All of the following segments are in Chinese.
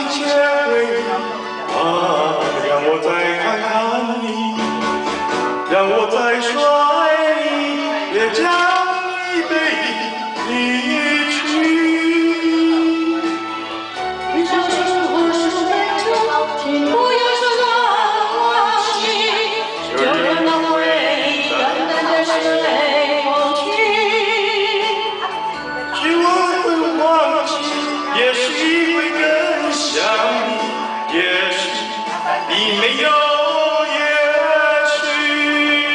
切回忆啊，让我再看看你，让我再说你，别将你背离去。 你说我是非洲，请不要说忘记，就让那回忆淡淡的随风去。 许我会忘记，也许会更想你，也许并没有，也许。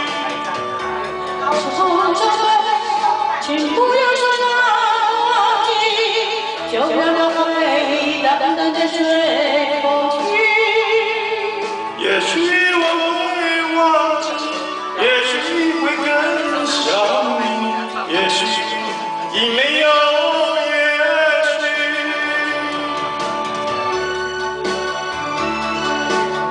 说请不要说忘记，就让那回忆淡淡的随风去。 也许我会忘记，也许会更想你，也许并没有，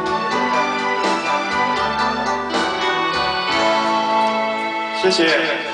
也许。谢谢。